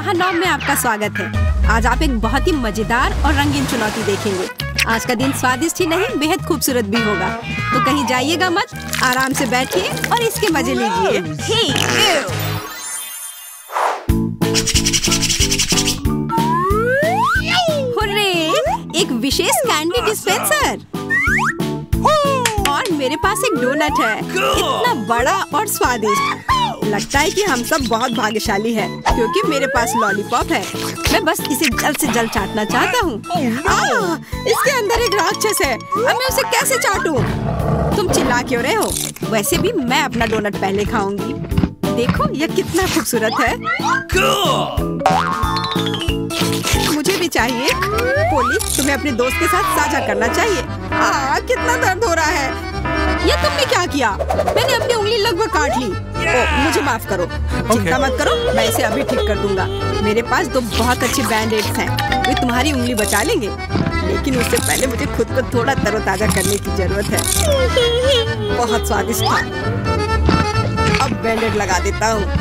महानवम में आपका स्वागत है। आज आप एक बहुत ही मजेदार और रंगीन चुनौती देखेंगे। आज का दिन स्वादिष्ट ही नहीं, बेहद खूबसूरत भी होगा। तो कहीं जाइएगा मत, आराम से बैठिए और इसके मजे लीजिए। हुर्रे! एक विशेष कैंडी डिस्पेंसर और मेरे पास एक डोनट है, इतना बड़ा और स्वादिष्ट। लगता है कि हम सब बहुत भाग्यशाली हैं, क्योंकि मेरे पास लॉलीपॉप है। मैं बस इसे जल्द से जल्द चाटना चाहता हूँ। इसके अंदर एक राक्षस है, अब मैं उसे कैसे चाटूं? तुम चिल्ला क्यों रहे हो? वैसे भी मैं अपना डोनट पहले खाऊंगी। देखो यह कितना खूबसूरत है। मुझे भी चाहिए। पोली, तुम्हें अपने दोस्त के साथ साझा करना चाहिए। कितना दर्द हो रहा है। ये तुमने क्या किया? मैंने अपनी उंगली लगभग काट ली। मुझे माफ करो। चिंता मत करो, मैं इसे अभी ठीक कर दूंगा। मेरे पास दो बहुत अच्छे बैंडेड्स हैं, वे तुम्हारी उंगली बचा लेंगे। लेकिन उससे पहले मुझे खुद को थोड़ा तरोताजा करने की जरूरत है। बहुत स्वादिष्ट था। अब बैंडेड लगा देता हूँ।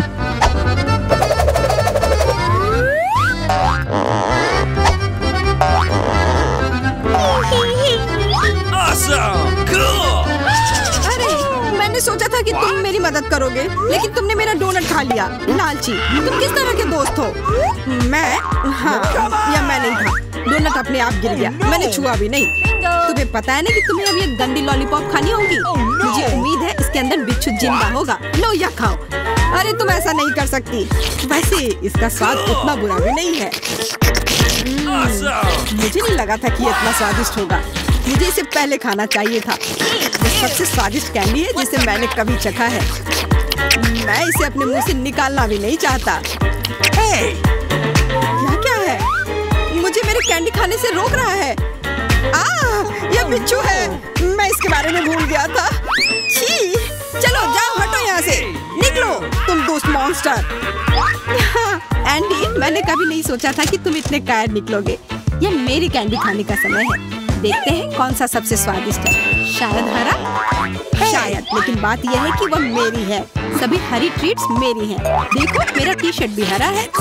मैंने सोचा था कि तुम मेरी मदद करोगे, लेकिन तुमने मेरा डोनट खा लिया। लालची, तुम किस तरह के दोस्त हो? मैं? हाँ, या मैं नहीं था। डोनट अपने आप गिर गया, मैंने छुआ भी नहीं। तुम्हें पता है ना कि तुम्हें अब ये गंदी लॉलीपॉप खानी होगी। मुझे उम्मीद है इसके अंदर बिच्छू जिंदा होगा। लो या खाओ। अरे तुम ऐसा नहीं कर सकती। वैसे इसका स्वाद उतना बुरा भी नहीं है। मुझे नहीं लगा था कि ये इतना स्वादिष्ट होगा। मुझे इसे पहले खाना चाहिए था। ये सबसे स्वादिष्ट कैंडी है जिसे मैंने कभी चखा है। मैं इसे अपने मुंह से निकालना भी नहीं चाहता। यह क्या है? मुझे मेरे कैंडी खाने से रोक रहा है। यह बिच्छू है। मैं इसके बारे में भूल गया था। छी! चलो जाओ, हटो यहाँ से। निकलो तुम दोस्त मॉन्स्टर। एंडी, मैंने कभी नहीं सोचा था कि तुम इतने कायर निकलोगे। यह मेरी कैंडी खाने का समय है। देखते हैं कौन सा सबसे स्वादिष्ट है। शायद हरा? शायद, लेकिन बात यह है कि वह मेरी है। सभी हरी ट्रीट्स मेरी हैं। देखो मेरा टी शर्ट भी हरा है।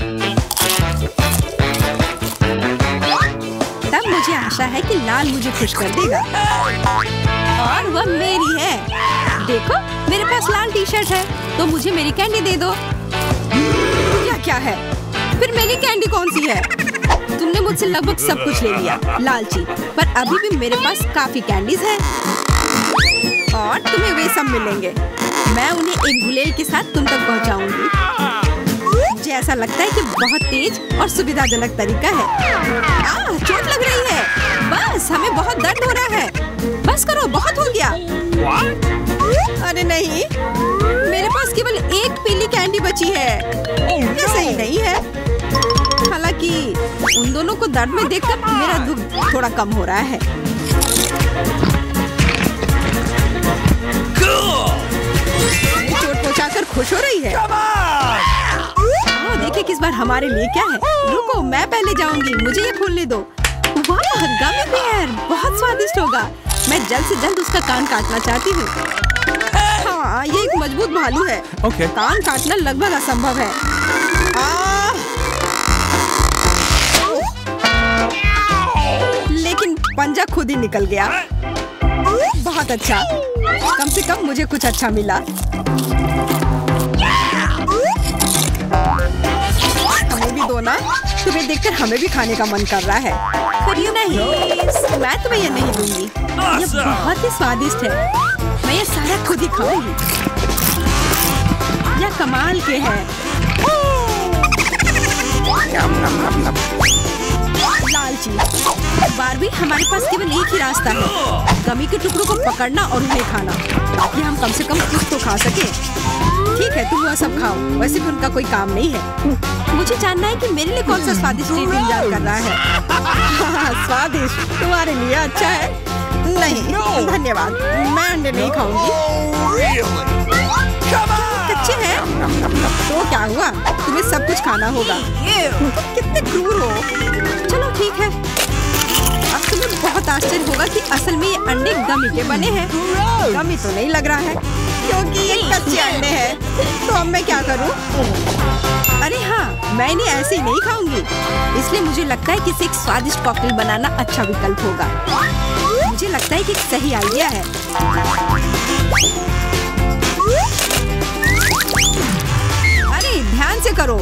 तब मुझे आशा है कि लाल मुझे खुश कर देगा। और वह मेरी है। देखो मेरे पास लाल टी शर्ट है, तो मुझे मेरी कैंडी दे दो। यह क्या है? फिर मेरी कैंडी कौन सी है? तुमने मुझसे लगभग सब कुछ ले लिया, लालची। पर अभी भी मेरे पास काफी कैंडीज हैं। और तुम्हें वे सब मिलेंगे। मैं उन्हें एक गुलेल के साथ तुम तक पहुंचाऊंगी। मुझे ऐसा लगता है कि बहुत तेज और सुविधाजनक तरीका है। चोट लग रही है। बस, हमें बहुत दर्द हो रहा है। बस करो, बहुत हो गया। अरे नहीं, मेरे पास केवल एक पीली कैंडी बची है। ये सही नहीं है। हालांकि उन दोनों को दर्द में देखकर मेरा दुख थोड़ा कम हो रहा है। चोट पहुंचाकर खुश हो रही है। देखिए किस बार हमारे लिए क्या है। रुको, मैं पहले जाऊंगी, मुझे ये खोलने दो। वाह, गमी बेयर, बहुत स्वादिष्ट होगा। मैं जल्द से जल्द उसका कान काटना चाहती हूँ। हाँ, ये एक मजबूत भालू है। कान काटना लगभग असंभव है। लेकिन पंजा खुद ही निकल गया। बहुत अच्छा, कम से कम मुझे कुछ अच्छा मिला। हमें भी दो ना। तुम्हें देखकर हमें भी खाने का मन कर रहा है। पर यूं नहीं, मैं तुम्हें ये नहीं दूंगी। ये बहुत ही स्वादिष्ट है। मैं ये सारा खुद ही खाऊंगी। यह कमाल के है। लालची, बारबी, हमारे पास केवल एक ही रास्ता है। गमी के टुकड़ों को पकड़ना और उन्हें खाना, ताकि हम कम से कम कुछ तो खा सके। ठीक है, तुम वह सब खाओ। वैसे भी उनका कोई काम नहीं है। मुझे जानना है कि मेरे लिए कौन सा स्वादिष्ट ट्रीट इंतजार कर रहा है। स्वादिष्ट तुम्हारे लिए अच्छा है? नहीं धन्यवाद, मैं अंडे नहीं खाऊंगी। कच्चे हैं तो क्या हुआ? तुम्हें सब कुछ खाना होगा। कितने क्रूर हो। चलो ठीक है। अब तुम्हें बहुत आश्चर्य होगा कि असल में ये अंडे गमी के बने हैं। गमी तो नहीं लग रहा है, क्योंकि ये कच्चे अंडे हैं। तो अब मैं क्या करूं? अरे हाँ, मैं इन्हें ऐसे ही नहीं खाऊंगी। इसलिए मुझे लगता है कि इसे एक स्वादिष्ट कॉकटेल बनाना अच्छा विकल्प होगा। मुझे लगता है कि एक सही आइडिया है। अरे ध्यान से करो।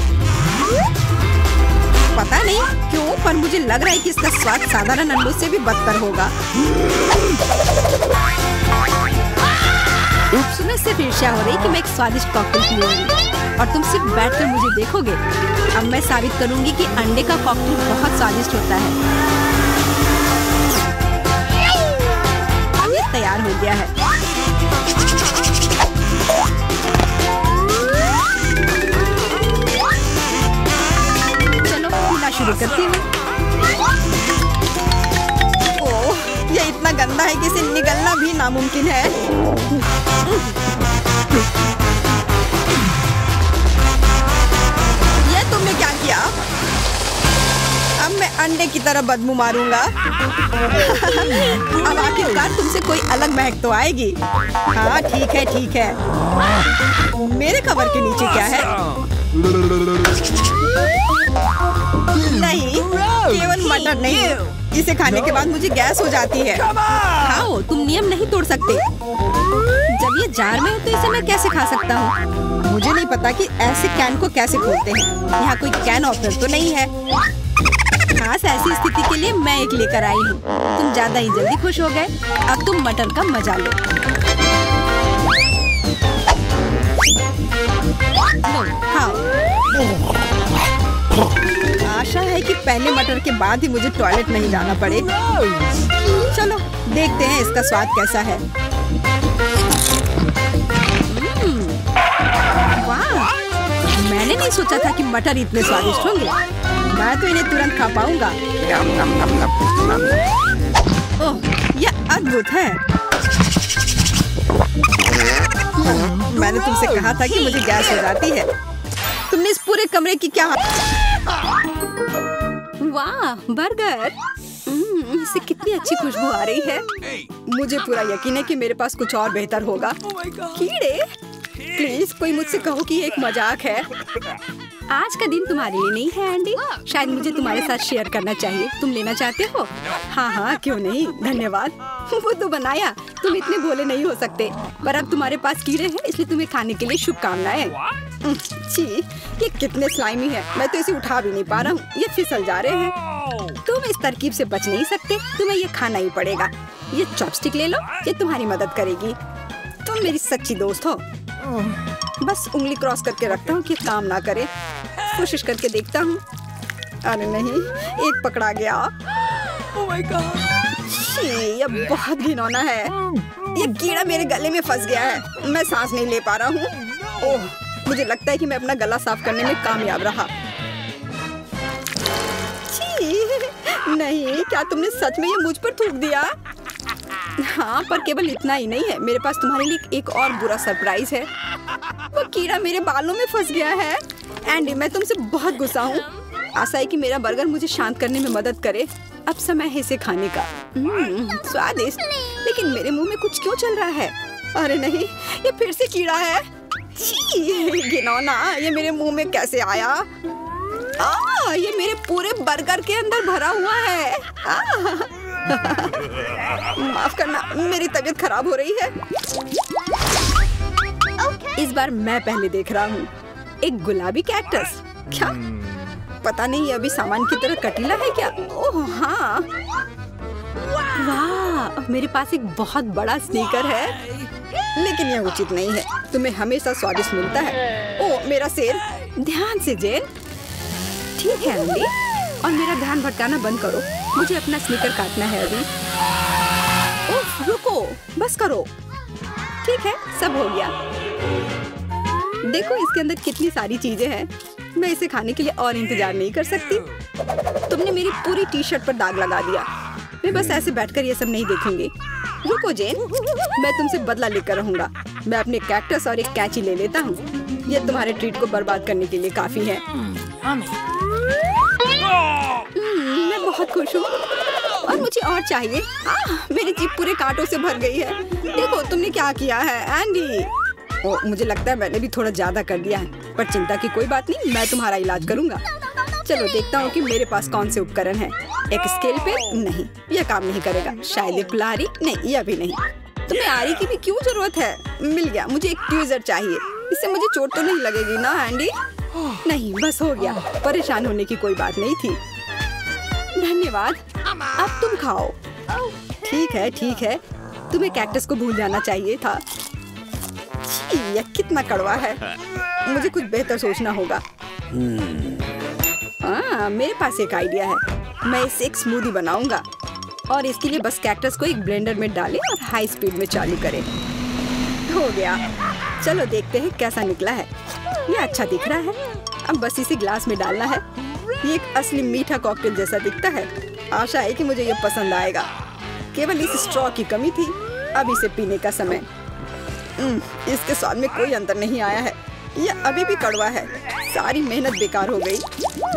पता नहीं क्यों, पर मुझे लग रहा है कि इसका स्वाद साधारण अंडों से भी बदतर होगा। सुनने से ईर्ष्या हो रही कि मैं एक स्वादिष्ट कॉकटेल पीऊंगी और तुम सिर्फ बैठकर मुझे देखोगे। अब मैं साबित करूंगी कि अंडे का कॉकटेल बहुत स्वादिष्ट होता है। अब ये तैयार हो गया है। चलो पीना शुरू करती हूँ। ओह, ये इतना गंदा है कि इसे निगलना भी नामुमकिन है। ये तुमने क्या किया? अब मैं अंडे की तरह बदबू मारूंगा। अब आखिरकार तुमसे कोई अलग महक तो आएगी। हाँ ठीक है ठीक है। मेरे कवर के नीचे क्या है? नहीं, केवल मटर नहीं। इसे खाने के बाद मुझे गैस हो जाती है। खाओ, तुम नियम नहीं तोड़ सकते। जब ये जार में हो तो इसे मैं कैसे खा सकता हूँ? मुझे नहीं पता कि ऐसे कैन को कैसे खोलते हैं। यहाँ कोई कैन ओपनर तो नहीं है। खास ऐसी स्थिति के लिए मैं एक लेकर आई हूँ। तुम ज्यादा ही जल्दी खुश हो गए। अब तुम मटर का मजा लो। खाओ। आशा है कि पहले मटर के बाद ही मुझे टॉयलेट नहीं जाना पड़े। चलो देखते हैं इसका स्वाद कैसा है। वाह, मैंने नहीं सोचा था कि मटर इतने स्वादिष्ट होंगे। मैं तो इन्हें तुरंत खा पाऊंगा। ओह, यह अद्भुत है। मैंने तुमसे कहा था कि मुझे गैस हो जाती है। तुमने इस पूरे कमरे की क्या? वाह, बर्गर। इससे कितनी अच्छी खुशबू आ रही है। मुझे पूरा यकीन है कि मेरे पास कुछ और बेहतर होगा। कीड़े, प्लीज कोई मुझसे कहो कि ये एक मजाक है। आज का दिन तुम्हारे लिए नहीं है एंडी। शायद मुझे तुम्हारे साथ शेयर करना चाहिए। तुम लेना चाहते हो? हाँ हाँ, क्यों नहीं, धन्यवाद। वो तो बनाया। तुम इतने भोले नहीं हो सकते। पर अब तुम्हारे पास कीड़े हैं, इसलिए तुम्हें खाने के लिए शुभकामनाएं। छी, ये कितने स्लाइमी है। मैं तो इसे उठा भी नहीं पा रहा हूँ। ये फिसल जा रहे हैं। तुम इस तरकीब से बच नहीं सकते। तुम्हें ये खाना ही पड़ेगा। ये चॉपस्टिक ले लो, ये तुम्हारी मदद करेगी। तुम मेरी सच्ची दोस्त हो। बस उंगली क्रॉस करके रखता हूँ कि काम ना करे। कोशिश करके देखता हूँ। अरे नहीं, एक पकड़ा गया। ओह माय गॉड, ये बहुत घिनौना है। ये कीड़ा मेरे गले में फंस गया है। मैं सांस नहीं ले पा रहा हूँ। ओह, मुझे लगता है कि मैं अपना गला साफ करने में कामयाब रहा। नहीं, क्या तुमने सच में ये मुझ पर थूक दिया? हाँ, पर केवल इतना ही नहीं है। मेरे पास तुम्हारे लिए एक और बुरा सरप्राइज है। वो कीड़ा मेरे बालों में फंस गया है। एंडी, मैं तुमसे बहुत गुस्सा हूँ। आशा है कि मेरा बर्गर मुझे शांत करने में मदद करे। अब समय है इसे खाने का। स्वादिष्ट, लेकिन मेरे मुंह में कुछ क्यों चल रहा है? अरे नहीं, ये फिर से कीड़ा है। घिनौना, ये मेरे मुंह में कैसे आया? ये मेरे पूरे बर्गर के अंदर भरा हुआ है। माफ करना, मेरी तबीयत खराब हो रही है। इस बार मैं पहले देख रहा हूँ। एक गुलाबी कैक्टस। क्या? पता नहीं, ये अभी सामान की तरह कटीला है क्या? ओह हाँ, वाह, मेरे पास एक बहुत बड़ा स्नीकर है। लेकिन यह उचित नहीं है। तुम्हें हमेशा स्वादिष्ट मिलता है। ओह मेरा शेर, ध्यान से जेन। ठीक है एंडी, और मेरा ध्यान भटकाना बंद करो। मुझे अपना स्नीकर काटना है अभी। ओह रुको, बस करो। ठीक है, सब हो गया। देखो इसके अंदर कितनी सारी चीजें हैं। मैं इसे खाने के लिए और इंतजार नहीं कर सकती। तुमने मेरी पूरी टी शर्ट पर दाग लगा दिया। मैं बस ऐसे बैठकर ये सब नहीं देखूंगी। रुको जेन, मैं तुमसे बदला लेकर रहूंगा। मैं अपने कैक्टस और एक कैंची ले लेता हूँ। ये तुम्हारे ट्रीट को बर्बाद करने के लिए काफी है। मैं बहुत खुश हूँ और मुझे और चाहिए। मेरी जीभ पूरे कांटों से भर गई है। देखो तुमने क्या किया है एंडी। मुझे लगता है मैंने भी थोड़ा ज्यादा कर दिया है। पर चिंता की कोई बात नहीं, मैं तुम्हारा इलाज करूँगा। चलो देखता हूँ कि मेरे पास कौन से उपकरण हैं। एक स्केल पे नहीं, यह काम नहीं करेगा। शायद एक कुल्हाड़ी, नहीं यह भी नहीं। तुम्हें आरी की भी क्यों जरूरत है? मिल गया, मुझे एक ट्वीजर चाहिए। इससे मुझे चोट तो नहीं लगेगी ना एंडी? नहीं, बस हो गया। परेशान होने की कोई बात नहीं थी। धन्यवाद, अब तुम खाओ। ठीक है, तुम्हें कैक्टस को भूल जाना चाहिए था। यह कितना कड़वा है, मुझे कुछ बेहतर सोचना होगा। मेरे पास एक आइडिया है। मैं इससे एक स्मूदी बनाऊंगा और इसके लिए बस कैक्टस को एक ब्लेंडर में डालें और हाई स्पीड में चालू करें। हो गया, चलो देखते हैं कैसा निकला है। ये अच्छा दिख रहा है। अब बस इसे ग्लास में डालना है। ये एक असली मीठा कॉकटेल जैसा दिखता है। आशा है कि मुझे ये पसंद आएगा। केवल इस स्ट्रॉ की कमी थी। अब इसे पीने का समय। इसके स्वाद में कोई अंतर नहीं आया है। यह अभी भी कड़वा है। सारी मेहनत बेकार हो गई।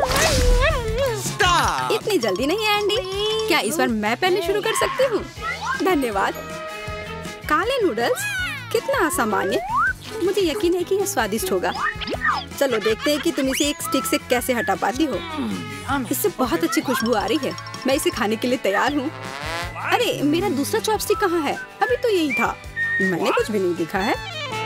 इतनी जल्दी नहीं एंडी, क्या इस बार मैं पहले शुरू कर सकती हूँ? धन्यवाद। काले नूडल्स, कितना असामान्य। मुझे यकीन है कि यह स्वादिष्ट होगा। चलो देखते हैं कि तुम इसे एक स्टिक से कैसे हटा पाती हो। इससे बहुत अच्छी खुशबू आ रही है। मैं इसे खाने के लिए तैयार हूँ। अरे मेरा दूसरा चॉपस्टिक कहाँ है? अभी तो यही था। मैंने कुछ भी नहीं दिखा है।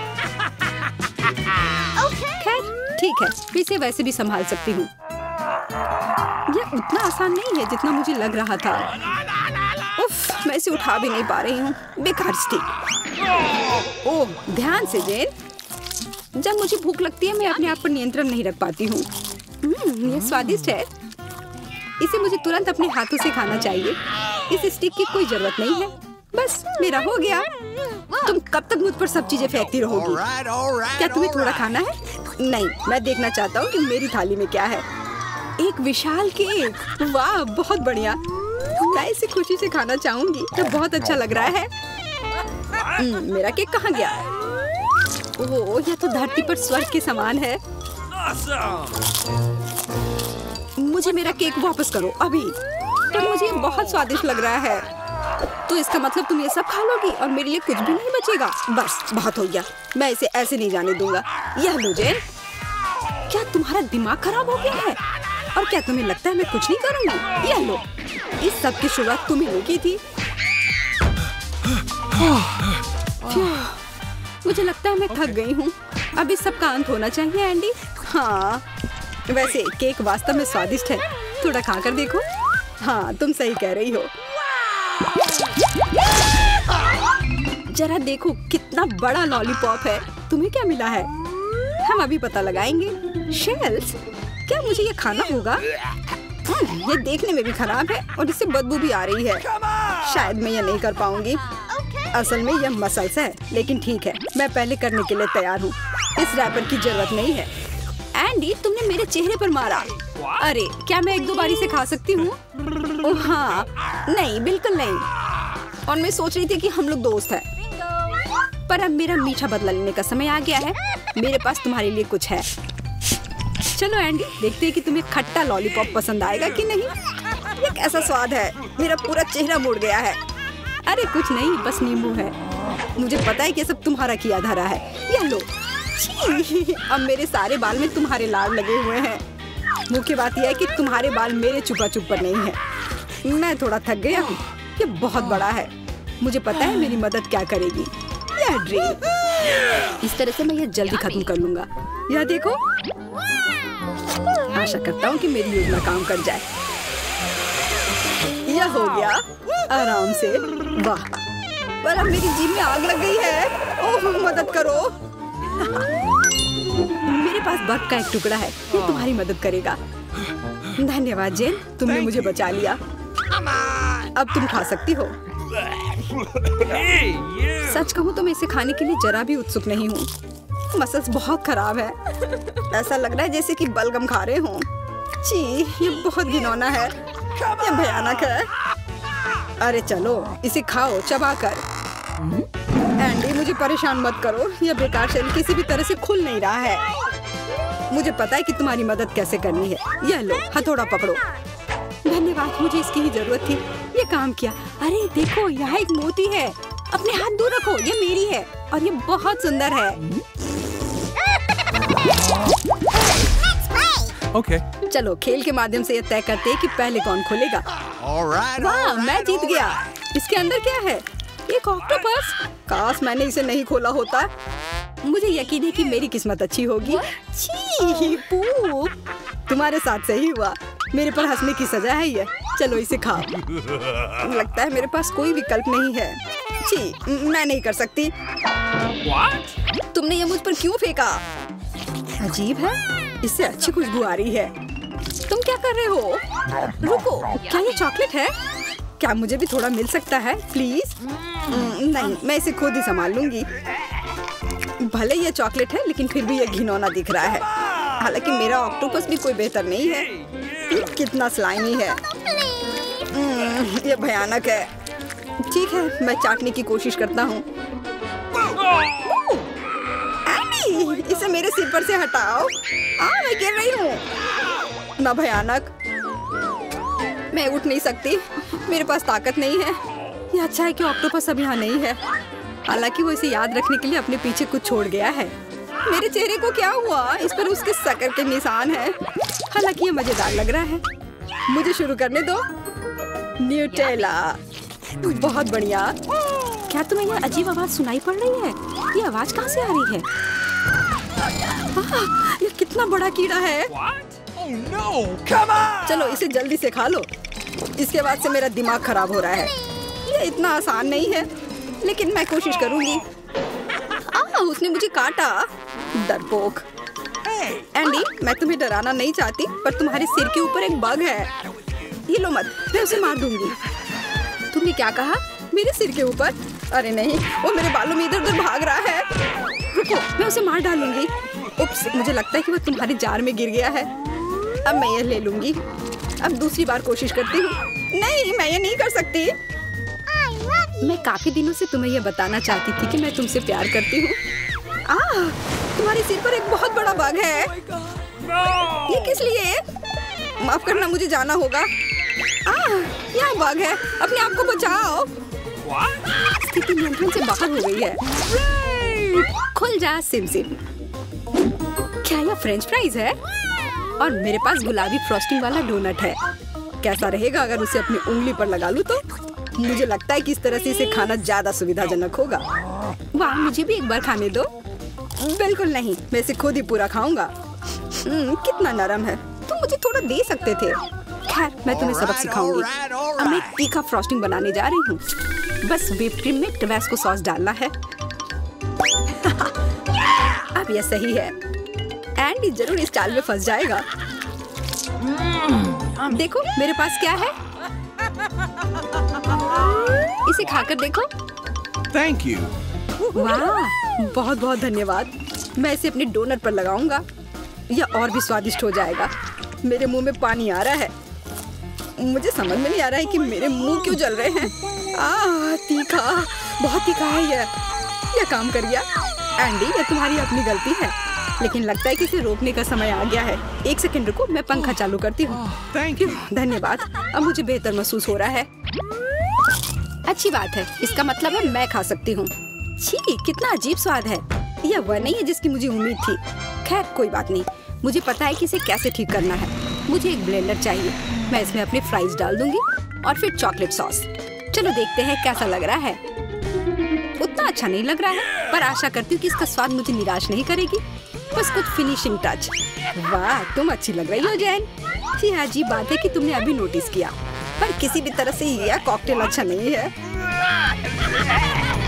खैर ठीक है, इसे वैसे भी संभाल सकती हूँ। यह उतना आसान नहीं है जितना मुझे लग रहा था। उफ, मैं इसे उठा भी नहीं पा रही हूँ। बेकार स्टिक। ओह, ध्यान से जेन। जब मुझे भूख लगती है मैं अपने आप पर नियंत्रण नहीं रख पाती हूँ। यह स्वादिष्ट है। इसे मुझे तुरंत अपने हाथों से खाना चाहिए। इस स्टिक की कोई जरूरत नहीं है। बस मेरा हो गया। तुम कब तक मुझ पर सब चीजें फेंकती रहोगी? क्या तुम्हें थोड़ा खाना है? नहीं, मैं देखना चाहता हूँ कि मेरी थाली में क्या है। एक विशाल केक, वाह बहुत बढ़िया। मैं इसे खुशी से खाना चाहूंगी। तो बहुत अच्छा लग रहा है। मेरा केक कहाँ गया? ओह, यह तो धरती पर स्वर्ग के समान है। मुझे मेरा केक वापस करो अभी। पर मुझे ये बहुत स्वादिष्ट लग रहा है। तो इसका मतलब तुम ये सब खा लोगी और मेरे लिए कुछ भी नहीं बचेगा? बस बहुत हो गया, मैं इसे ऐसे नहीं जाने दूंगा। यह लो जेन। क्या तुम्हारा दिमाग खराब हो गया है? और क्या तुम्हें लगता है मैं कुछ नहीं करूंगी? यह लो, इस सब की शुरुआत तुम्ही ने की थी। मुझे लगता है मैं थक गई हूँ। अब इस सब का अंत होना चाहिए एंडी। हाँ, वैसे केक वास्तव में स्वादिष्ट है। थोड़ा खा कर देखो। हाँ, तुम सही कह रही हो। जरा देखो कितना बड़ा लॉलीपॉप है। तुम्हें क्या मिला है? हम अभी पता लगाएंगे। शेल्स, क्या मुझे ये खाना होगा? ये देखने में भी खराब है और इससे बदबू भी आ रही है। शायद मैं ये नहीं कर पाऊंगी। असल में यह मसल्स है, लेकिन ठीक है, मैं पहले करने के लिए तैयार हूँ। इस रैपर की जरूरत नहीं है। एंडी, तुमने मेरे चेहरे पर मारा। अरे, क्या मैं एक दो बारी से खा सकती हूँ? ओह हाँ, नहीं बिल्कुल नहीं। और मैं सोच रही थी कि हम लोग दोस्त हैं। पर अब मेरा मीठा बदला लेने का समय आ गया है। मेरे पास तुम्हारे लिए कुछ है। चलो एंडी, देखते हैं कि तुम्हें खट्टा लॉलीपॉप पसंद आएगा कि नहीं। ये कैसा स्वाद है, मेरा पूरा चेहरा मुड़ गया है। अरे कुछ नहीं, बस नींबू है। मुझे पता है कि सब तुम्हारा किया धरा है। यह लो। अब मेरे सारे बाल में तुम्हारे लाड़ लगे हुए हैं। मुख्य बात यह है कि तुम्हारे बाल मेरे चुपा चुप पर नहीं है। मैं थोड़ा थक गया हूँ। ये बहुत बड़ा है। मुझे पता है मेरी मदद क्या करेगी। यह ड्रिल। इस तरह से मैं यह जल्दी खत्म कर लूंगा। यह देखो। आशा करता हूँ कि मेरी योजना काम कर जाए। यह हो गया आराम से। वाह, पर अब मेरी जीभ में आग लग गई है। ओह, मदद करो। मेरे पास बर्फ का एक टुकड़ा है, ये तुम्हारी मदद करेगा। धन्यवाद जेन, तुमने मुझे बचा लिया। अब तुम खा सकती हो। सच कहूँ तो मैं इसे खाने के लिए जरा भी उत्सुक नहीं हूँ। मसल्स बहुत खराब है। ऐसा लग रहा है जैसे कि बलगम खा रहे हों। छी, ये बहुत घिनौना है। ये भयानक है। अरे चलो, इसे खाओ चबा कर। एंडी, मुझे परेशान मत करो। यह बेकार शेल किसी भी तरह से खुल नहीं रहा है। मुझे पता है कि तुम्हारी मदद कैसे करनी है। यह लो, हथौड़ा पकड़ो। धन्यवाद, मुझे इसकी ही जरूरत थी। ये काम किया। अरे देखो, यहाँ एक मोती है। अपने हाथ दूर रखो, ये मेरी है और ये बहुत सुंदर है। Okay. चलो खेल के माध्यम से ये तय करते हैं कि पहले कौन खोलेगा। वाह, मैं जीत गया। इसके अंदर क्या है? एक ऑक्टोपस। काश मैंने इसे नहीं खोला होता। मुझे यकीन है कि मेरी किस्मत अच्छी होगी। छी, पूप। तुम्हारे साथ सही हुआ। मेरे पर हंसने की सजा है ये। चलो इसे खाओ। लगता है मेरे पास कोई विकल्प नहीं है। छी, मैं नहीं कर सकती। तुमने ये मुझ पर क्यों फेंका? अजीब है, इससे अच्छी खुशबू आ रही है। तुम क्या कर रहे हो? रुको, क्या ये चॉकलेट है? क्या मुझे भी थोड़ा मिल सकता है प्लीज? नहीं, मैं इसे खुद ही संभाल लूंगी। भले ये चॉकलेट है लेकिन फिर भी ये घिनौना दिख रहा है। हालांकि मेरा ऑक्टोपस भी कोई बेहतर नहीं है। ये कितना स्लाइमी है। ये भयानक है। ठीक है, मैं चाटने की कोशिश करता हूँ। इसे मेरे सिर पर से हटाओ। मैं गिर रही हूँ। ना भयानक। मैं उठ नहीं सकती। मेरे पास ताकत नहीं है। ये अच्छा है कि ऑक्टोपस अब यहाँ नहीं है। हालांकि वो इसे याद रखने के लिए अपने पीछे कुछ छोड़ गया है। मेरे चेहरे को क्या हुआ? इस पर उसके शक्कर के निशान है। हालांकि ये मजेदार लग रहा है। मुझे शुरू करने दो। न्यूटेला। बहुत बढ़िया। क्या तुम्हें यह अजीब आवाज सुनाई पड़ रही है? ये आवाज कहाँ से आ रही है? ये कितना बड़ा कीड़ा है। चलो इसे जल्दी से खा लो। इसके बाद से मेरा दिमाग खराब हो रहा है। ये इतना आसान नहीं है, लेकिन मैं कोशिश करूंगी। उसने मुझे काटा। डरपोक। एंडी, मैं तुम्हें डराना नहीं चाहती, पर तुम्हारे सिर के ऊपर एक बग है। ये लो मत, मैं उसे मार दूंगी। तुमने क्या कहा? मेरे सिर के ऊपर? अरे नहीं, वो मेरे बालों में इधर उधर भाग रहा है। रुको, मैं उसे मार डालूंगी। उप्स, मुझे लगता है कि वो तुम्हारे जार में गिर गया है। अब मैं ये ले लूंगी। अब दूसरी बार कोशिश करती हूँ। नहीं, मैं ये नहीं कर सकती। मैं काफी दिनों से तुम्हें ये बताना चाहती थी कि मैं तुमसे प्यार करती हूँ। तुम्हारे सिर पर एक बहुत बड़ा बाग है। ये किस लिए? माफ करना, मुझे जाना होगा। यहाँ बाग है। अपने आप को बचाओ। स्थिति नियंत्रण से बाहर हो गई है। खुल जा सिम सिम। क्या यह फ्रेंच फ्राइज है? और मेरे पास गुलाबी फ्रॉस्टिंग वाला डोनट है। कैसा रहेगा अगर उसे अपनी उंगली पर लगा लूं तो? मुझे लगता है कि इस तरह से इसे खाना ज्यादा सुविधाजनक होगा। वाह, मुझे भी एक बार खाने दो। बिल्कुल नहीं, मैं इसे खुद ही पूरा खाऊंगा। कितना नरम है। तुम मुझे थोड़ा दे सकते थे। खैर, मैं तुम्हें सबक सिखाऊंगी। अब मैं तीखा फ्रॉस्टिंग बनाने जा रही हूँ। बस व्हिप क्रीम में टबैस्को सॉस डालना है। अब यह सही है। एंडी जरूर इस चाल में फंस जाएगा। देखो मेरे पास क्या है। इसे खाकर देखो। Thank you. वाह, बहुत बहुत धन्यवाद। मैं इसे अपने डोनट पर लगाऊंगा। यह और भी स्वादिष्ट हो जाएगा। मेरे मुंह में पानी आ रहा है। मुझे समझ में नहीं आ रहा है कि मेरे मुंह क्यों जल रहे हैं। तीखा, बहुत तीखा है यह काम कर गया। एंडी, यह तुम्हारी अपनी गलती है, लेकिन लगता है कि इसे रोकने का समय आ गया है। एक सेकंड रुको, मैं पंखा चालू करती हूँ। धन्यवाद, अब मुझे बेहतर महसूस हो रहा है। अच्छी बात है, इसका मतलब है मैं खा सकती हूँ। छी, कितना अजीब स्वाद है। यह वह नहीं है जिसकी मुझे उम्मीद थी। खैर कोई बात नहीं, मुझे पता है कि इसे कैसे ठीक करना है। मुझे एक ब्लेंडर चाहिए। मैं इसमें अपने फ्राइज डाल दूंगी और फिर चॉकलेट सॉस। चलो देखते हैं कैसा लग रहा है। उतना अच्छा नहीं लग रहा है, पर आशा करती हूँ कि इसका स्वाद मुझे निराश नहीं करेगी। बस कुछ फिनिशिंग टच। वाह, तुम अच्छी लग रही हो जैन। जी हाँ, अजीब बात है कि तुमने अभी नोटिस किया, पर किसी भी तरह से यह कॉकटेल अच्छा नहीं है।